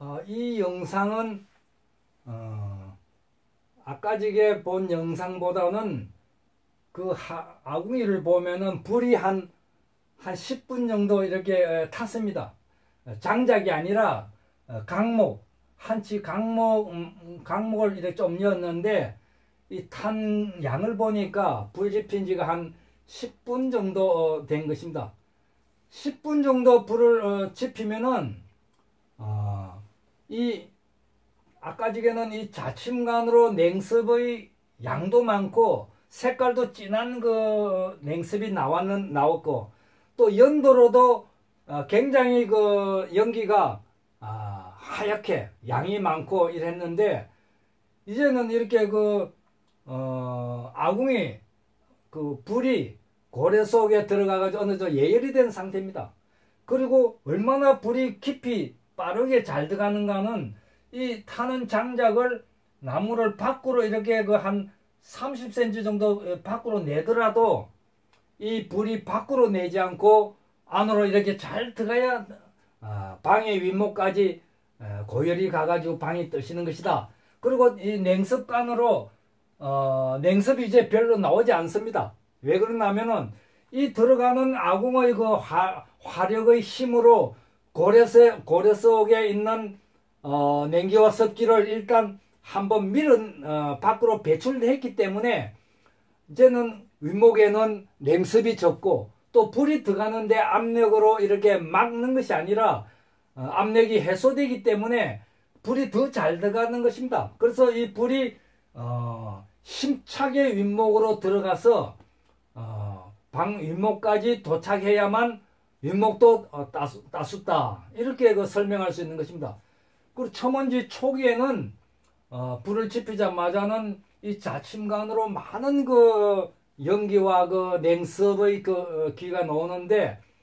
이 영상은 아까 전에 본 영상보다는 그 아궁이를 보면은 불이 한 10분 정도 이렇게 탔습니다. 장작이 아니라 강목, 한치 강목을 이렇게 좀 넣었는데 이 탄 양을 보니까 불 지핀 지가 한 10분 정도 된 것입니다. 10분 정도 불을 지피면은 이 아까 전에는 이 자침관으로 냉습의 양도 많고 색깔도 진한 그 냉습이 나왔고 또 연도로도 굉장히 그 연기가 하얗게 양이 많고 이랬는데 이제는 이렇게 아궁이 그 불이 고래 속에 들어가가지고 어느 정도 예열이 된 상태입니다. 그리고 얼마나 불이 깊이 빠르게 잘 들어가는가는 이 타는 장작을 나무를 밖으로 이렇게 한 30cm 정도 밖으로 내더라도 이 불이 밖으로 내지 않고 안으로 이렇게 잘 들어가야 방의 윗목까지 고열이 가가지고 방이 뜨시는 것이다. 그리고 이 냉습관으로 냉습이 이제 별로 나오지 않습니다. 왜 그러냐면은 이 들어가는 아궁의 그 화력의 힘으로 고래 속에 있는 냉기와 습기를 일단 한번 밖으로 배출했기 때문에 이제는 윗목에는 냉습이 적고 또 불이 들어가는데 압력으로 이렇게 막는 것이 아니라 압력이 해소되기 때문에 불이 더 잘 들어가는 것입니다. 그래서 이 불이 힘차게 윗목으로 들어가서 방 윗목까지 도착해야만 윗목도 따숩다 이렇게 설명할 수 있는 것입니다. 그리고 첨언지 초기에는 불을 지피자마자는 이 자침관으로 많은 그 연기와 그 냉습의 그 기가 나오는데